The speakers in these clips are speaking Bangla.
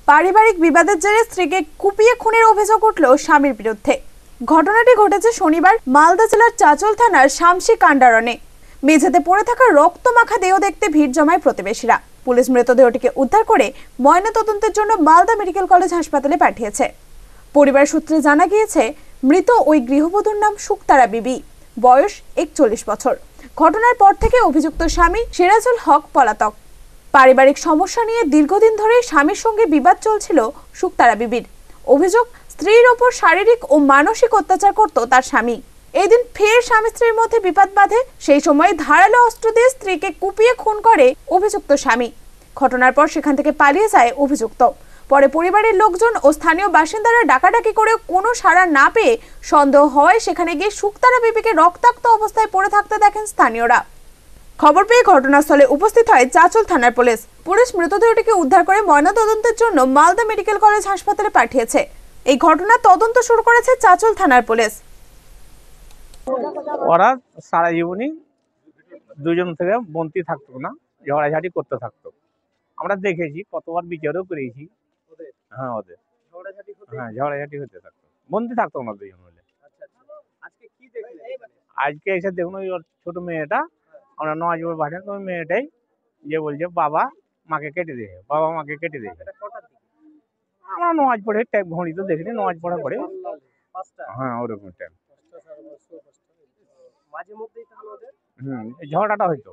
পারিবারিক বিবাদের জেরে স্ত্রীকে কুপিয়ে খুনের অভিযোগ উঠল স্বামীর বিরুদ্ধে। ঘটনাটি ঘটেছে শনিবার মালদা জেলার চাচল থানার শামসি কান্ডারনে। মেঝেতে পড়ে থাকা রক্তমাখা দেহ দেখতে ভিড় জমায় প্রতিবেশীরা। পুলিশ মৃতদেহটিকে উদ্ধার করে ময়নাতদন্তের জন্য মালদা মেডিকেল কলেজ হাসপাতালে পাঠিয়েছে। পরিবার সূত্রে জানা গিয়েছে, মৃত ওই গৃহবধূর নাম শুকতারা বিবি, বয়স 41 বছর। ঘটনার পর থেকে অভিযুক্ত স্বামী সিরাজুল হক পলাতক। পারিবারিক সমস্যা নিয়ে দীর্ঘদিন ধরে স্বামীর সঙ্গে বিবাদ চলছিল শুকতারা বিবির। অভিযোগ, স্ত্রীর ওপর শারীরিক ও মানসিক অত্যাচার করত তার স্বামী। এই দিন ফের স্বামী স্ত্রীর মধ্যে বিবাদ বাঁধে। সেই সময় ধারালো অস্ত্র দিয়ে স্ত্রীকে কুপিয়ে খুন করে অভিযুক্ত স্বামী। ঘটনার পর সেখান থেকে পালিয়ে যায় অভিযুক্ত। পরে পরিবারের লোকজন ও স্থানীয় বাসিন্দারা ডাকাডাকি করেও কোনো সাড়া না পেয়ে সন্দেহ হওয়ায় সেখানে গিয়ে শুকতারা বিবিকে রক্তাক্ত অবস্থায় পড়ে থাকতে দেখেন স্থানীয়রা। খবর পেয়ে ঘটনাস্থলে উপস্থিত হয় চাচল থানার পুলিশ। পুলিশ মৃতদেহটিকে উদ্ধার করে ময়নাতদন্তের জন্য মালদা মেডিকেল কলেজ হাসপাতালে পাঠিয়েছে। এই ঘটনার তদন্ত শুরু করেছে চাচল থানার পুলিশ। ওরা সারা জীবনই দুজন থেকে বন্তি থাকতো না, ঝগড়াঝাটি করতে থাকতো। আমরা দেখেছি, কতবার বিচারও করেছি। হ্যাঁ, ওদের ঝগড়াঝাটি হতে থাকতো, বন্দি থাকতো না দুজন মিলে। আজকে এসে দেখুন ওই ওর ছোট মেয়েটা, আমরা নয় পাঠান, ওই মেয়েটাই যে বলছে বাবা মাকে কেটে দিয়ে, বাবা মাকে কেটে দিয়ে। আমরা নমাজ পড়ে টাইম ঘড়ি তো দেখিনি, নমাজ পড়া পড়ে। হ্যাঁ, ওরকম টাইম। ঝগড়াটা হইতো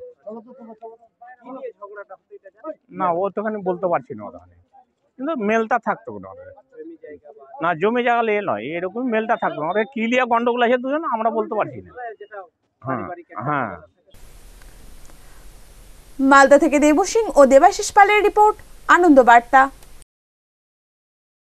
না, ও তোখানে বলতে পারছি না ওখানে, কিন্তু মেলটা থাকতো না ওদের। না, জমি জায়গা নিয়ে নয়, এরকম মেলটা থাকতো না। ওদের কি লিয়া গন্ডগোল আছে দুজন, আমরা বলতে পারছি না। হ্যাঁ। মালদা থেকে দেবসিং ও দেবাশিস পালের রিপোর্ট, আনন্দবার্তা।